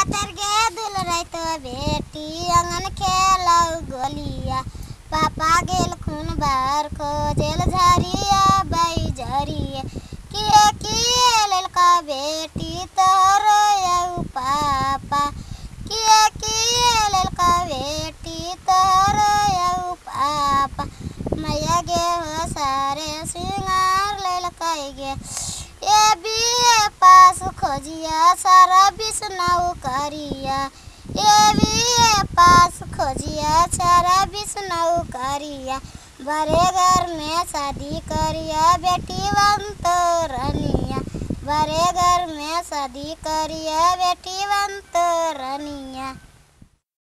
पातर गे दुल रहित बेटी अंगन खेलौ गोलिया। पापा गेल खून बार खोजेल झरिया बाई झरिया। किए ललका बेटी तोहर यौ पापा। किए ललका बेटी तोहर यौ पापा। मैया गे हो सारे सिंगार ललका गे। ए बीए पास खोजिया सारा बिसनौ करिया। ए बीए पास खोजिया सारा बिसनौ करिया। बड़े घर में शादी करिया बेटी बंत रनिया। बड़े घर में शादी करिया बेटी बंत रनिया।